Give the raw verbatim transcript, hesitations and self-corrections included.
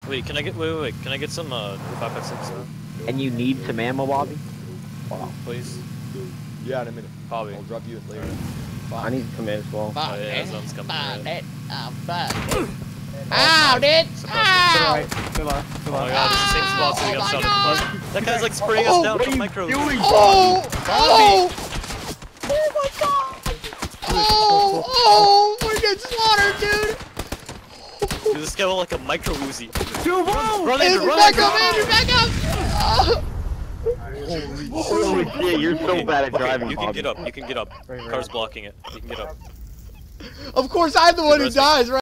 Wait, can I get? Wait, wait, wait. Can I get some uh five five six? And you need some ammo, Bobby? Wow, please. Yeah, in a minute. Bobby. I'll drop you it later. I need to come in as well. Oh yeah, that sounds coming. Right. Oh, fuck. Ow, dude! Ow! Good luck. Good Oh my luck. god, it's the same spot so we got shot at the bus. That guy's like spraying us Oh, down what from are micro. you doing? Oh! Oh! Oh my god! Oh! Oh! We're getting slaughtered, dude! Dude, this guy went like a micro Uzi. Dude, Run, run, Andrew, Andrew, run, back Andrew. up, Andrew, back up! Oh. Holy shit, you're so bad at Okay, driving, you can Bobby. get up, you can get up. Right, right. Car's blocking it. You can get up. Of course, I'm the one who Rest me. dies, right?